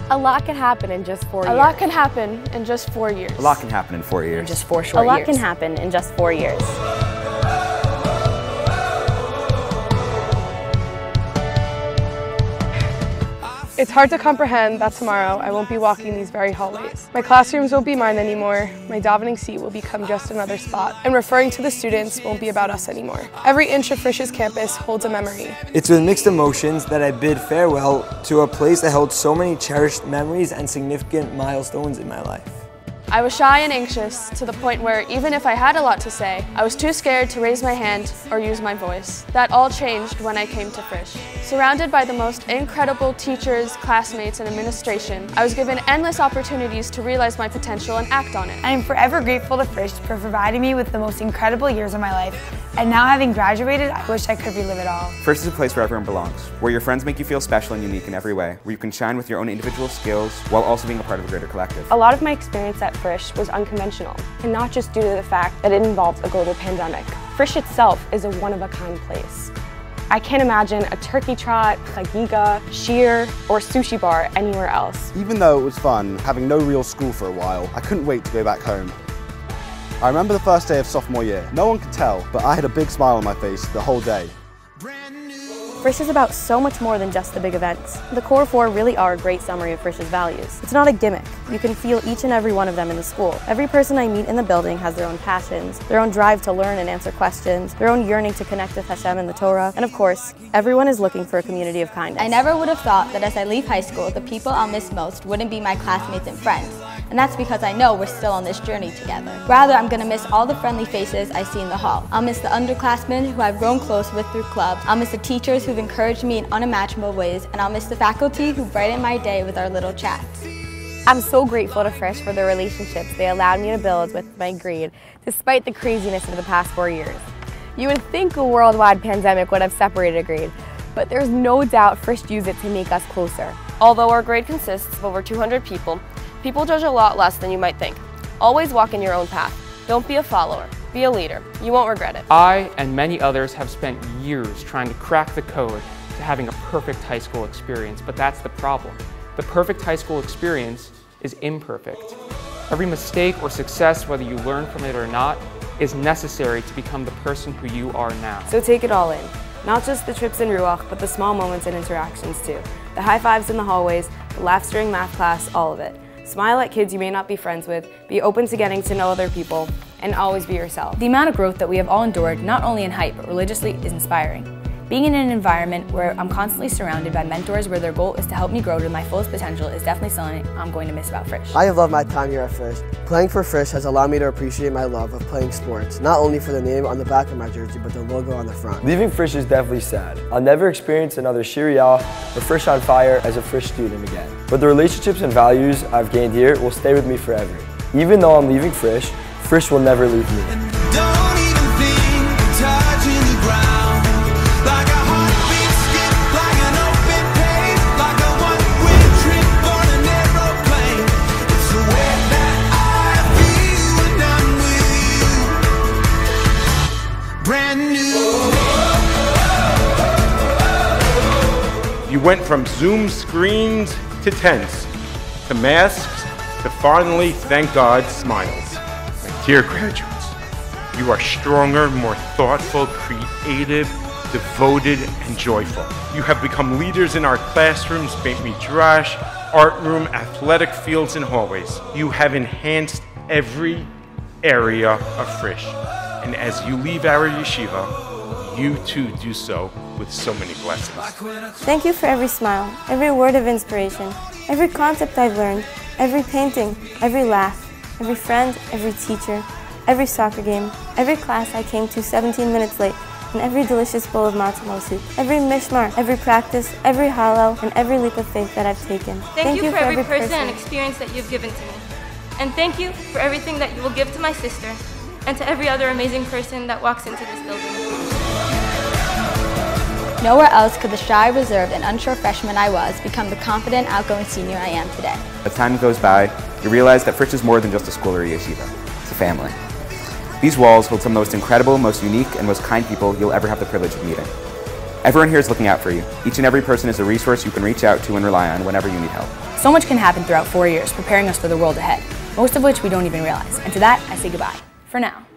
A lot can happen in just 4 years. A lot can happen in just 4 years. A lot can happen in 4 years. In just 4 short years. A lot can happen in just 4 years. It's hard to comprehend that tomorrow I won't be walking these very hallways. My classrooms won't be mine anymore, my davening seat will become just another spot, and referring to the students won't be about us anymore. Every inch of Frisch's campus holds a memory. It's with mixed emotions that I bid farewell to a place that held so many cherished memories and significant milestones in my life. I was shy and anxious to the point where even if I had a lot to say, I was too scared to raise my hand or use my voice. That all changed when I came to Frisch. Surrounded by the most incredible teachers, classmates, and administration, I was given endless opportunities to realize my potential and act on it. I am forever grateful to Frisch for providing me with the most incredible years of my life. And now having graduated, I wish I could relive it all. Frisch is a place where everyone belongs, where your friends make you feel special and unique in every way, where you can shine with your own individual skills while also being a part of a greater collective. A lot of my experience at Frisch was unconventional, and not just due to the fact that it involved a global pandemic. Frisch itself is a one-of-a-kind place. I can't imagine a turkey trot, chagiga, shear, or sushi bar anywhere else. Even though it was fun, having no real school for a while, I couldn't wait to go back home. I remember the first day of sophomore year. No one could tell, but I had a big smile on my face the whole day. Frisch is about so much more than just the big events. The Core Four really are a great summary of Frisch's values. It's not a gimmick. You can feel each and every one of them in the school. Every person I meet in the building has their own passions, their own drive to learn and answer questions, their own yearning to connect with Hashem and the Torah, and of course, everyone is looking for a community of kindness. I never would have thought that as I leave high school, the people I'll miss most wouldn't be my classmates and friends. And that's because I know we're still on this journey together. Rather, I'm gonna miss all the friendly faces I see in the hall. I'll miss the underclassmen who I've grown close with through clubs. I'll miss the teachers who've encouraged me in unimaginable ways, and I'll miss the faculty who brighten my day with our little chats. I'm so grateful to Frisch for the relationships they allowed me to build with my grade, despite the craziness of the past 4 years. You would think a worldwide pandemic would have separated a grade, but there's no doubt Frisch used it to make us closer. Although our grade consists of over 200 people, people judge a lot less than you might think. Always walk in your own path. Don't be a follower. Be a leader. You won't regret it. I and many others have spent years trying to crack the code to having a perfect high school experience, but that's the problem. The perfect high school experience is imperfect. Every mistake or success, whether you learn from it or not, is necessary to become the person who you are now. So take it all in. Not just the trips in Ruach, but the small moments and interactions too. The high fives in the hallways, the laughs during math class, all of it. Smile at kids you may not be friends with, be open to getting to know other people, and always be yourself. The amount of growth that we have all endured, not only in height but religiously, is inspiring. Being in an environment where I'm constantly surrounded by mentors where their goal is to help me grow to my fullest potential is definitely something I'm going to miss about Frisch. I have loved my time here at Frisch. Playing for Frisch has allowed me to appreciate my love of playing sports, not only for the name on the back of my jersey, but the logo on the front. Leaving Frisch is definitely sad. I'll never experience another Shiriyah or Frisch on Fire as a Frisch student again. But the relationships and values I've gained here will stay with me forever. Even though I'm leaving Frisch, Frisch will never leave me. Don't even think of touching the ground. Like a heartbeat skip, like an open page, like a one-way trip on an aeroplane. It's the way that I feel when I'm with you. Brand new. You went from Zoom screens to tents, to masks, to finally, thank God, smiles. My dear graduates, you are stronger, more thoughtful, creative, devoted, and joyful. You have become leaders in our classrooms, Beit Midrash, art room, athletic fields, and hallways. You have enhanced every area of Frisch. And as you leave our yeshiva, you too do so with so many blessings. Thank you for every smile, every word of inspiration, every concept I've learned, every painting, every laugh, every friend, every teacher, every soccer game, every class I came to 17 minutes late, and every delicious bowl of matzah soup, every mishmar, every practice, every hallel, and every leap of faith that I've taken. Thank you for every person and experience that you've given to me. And thank you for everything that you will give to my sister and to every other amazing person that walks into this building. Nowhere else could the shy, reserved, and unsure freshman I was become the confident, outgoing senior I am today. As time goes by, you realize that Frisch is more than just a school or a yeshiva. It's a family. These walls hold some of the most incredible, most unique, and most kind people you'll ever have the privilege of meeting. Everyone here is looking out for you. Each and every person is a resource you can reach out to and rely on whenever you need help. So much can happen throughout 4 years, preparing us for the world ahead, most of which we don't even realize. And to that, I say goodbye, for now.